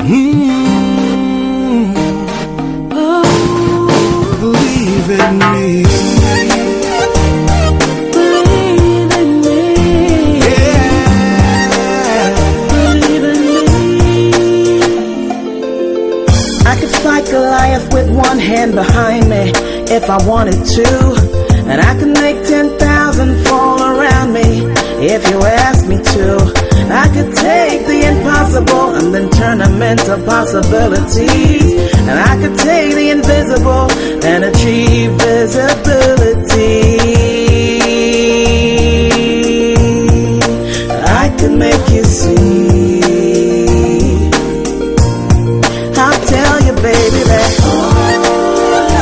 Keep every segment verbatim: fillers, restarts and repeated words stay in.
Mm-hmm. Oh, believe in me. Believe in me. Yeah. Believe in me. I could fight Goliath with one hand behind me if I wanted to. And I could make ten thousand fall around me if you asked me to. I could take the impossible and then turn them into possibilities. And I could take the invisible and achieve visibility. I could make you see. I'll tell you, baby, that all I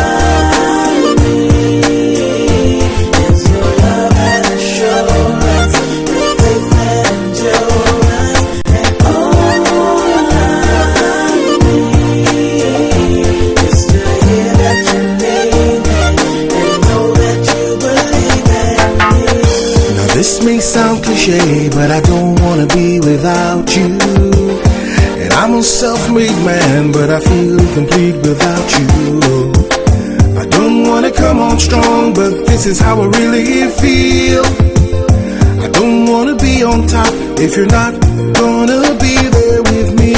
need is your love and assurance, your faith and endurance. And all I need is to hear that you need me and know that you believe in me. Now this may sound cliche, but I don't wanna be without you. And I'm a self-made man, but I feel complete without you. I don't wanna come on strong, but this is how I really feel. I don't wanna be on top if you're not gonna be there with me.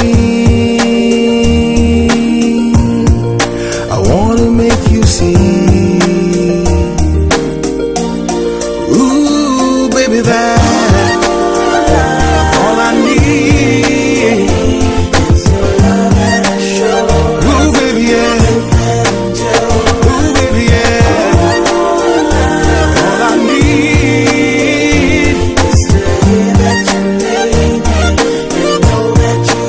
I wanna make you see. Ooh, baby, that all I need. Ooh, baby, yeah. Ooh, baby, yeah. All I need is to hear that you need me and know that you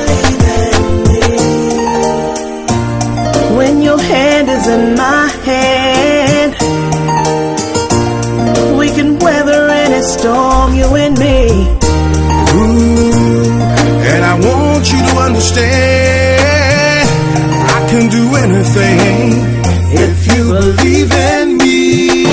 believe in me. When your hand is in my hand, we can weather any storm, you and me. Ooh, and I want you to understand I can do anything if you believe in me.